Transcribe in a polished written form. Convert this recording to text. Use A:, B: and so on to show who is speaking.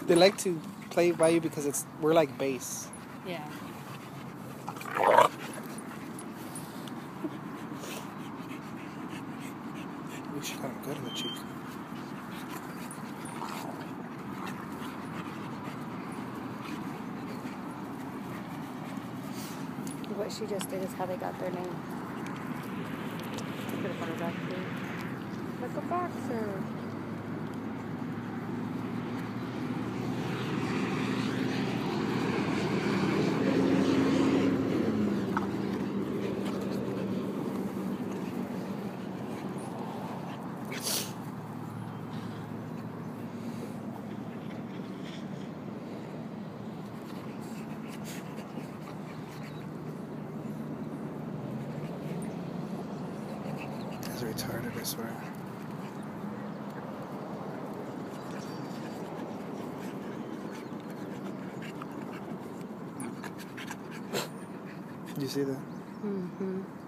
A: They like to play by you because we're like bass.
B: Yeah.
A: We should have good in the cheek.
B: What she just did is how they got their name. Could have put her back there. Like a boxer.
A: That's retarded, I swear. You see that?
B: Mm-hmm.